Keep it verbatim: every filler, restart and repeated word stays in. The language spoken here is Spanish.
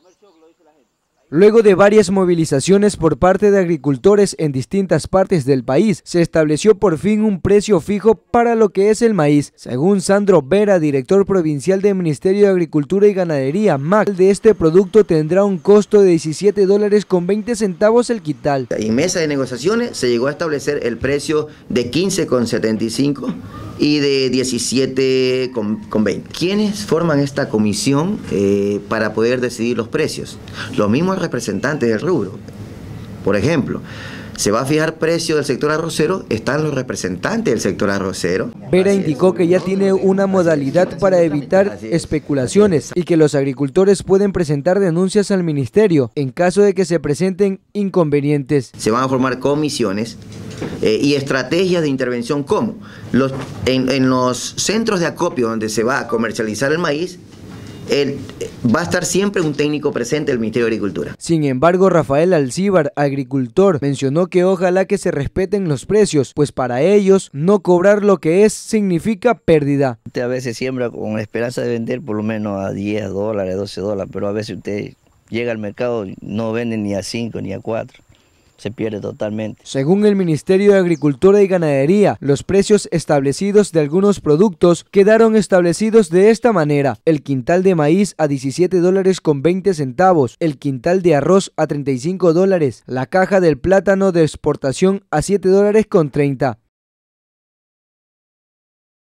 Luego de varias movilizaciones por parte de agricultores en distintas partes del país, se estableció por fin un precio fijo para lo que es el maíz. Según Sandro Vera, director provincial del Ministerio de Agricultura y Ganadería, M A G, de este producto tendrá un costo de diecisiete dólares con veinte centavos el quintal. En mesa de negociaciones se llegó a establecer el precio de quince con setenta y cinco y de diecisiete con veinte. ¿Quiénes forman esta comisión eh, para poder decidir los precios? Los mismos representantes del rubro. Por ejemplo, se va a fijar precio del sector arrocero, están los representantes del sector arrocero. Vera indicó que ya tiene una modalidad para evitar especulaciones y que los agricultores pueden presentar denuncias al ministerio en caso de que se presenten inconvenientes. Se van a formar comisiones eh, y estrategias de intervención como los, en, en los centros de acopio donde se va a comercializar el maíz. El, va a estar siempre un técnico presente del Ministerio de Agricultura. Sin embargo, Rafael Alcíbar, agricultor, mencionó que ojalá que se respeten los precios, pues para ellos no cobrar lo que es significa pérdida. Usted a veces siembra con la esperanza de vender por lo menos a diez dólares, doce dólares, pero a veces usted llega al mercado y no vende ni a cinco ni a cuatro. Se pierde totalmente. Según el Ministerio de Agricultura y Ganadería, los precios establecidos de algunos productos quedaron establecidos de esta manera: el quintal de maíz a diecisiete dólares con veinte centavos, el quintal de arroz a treinta y cinco dólares, la caja del plátano de exportación a siete dólares con treinta.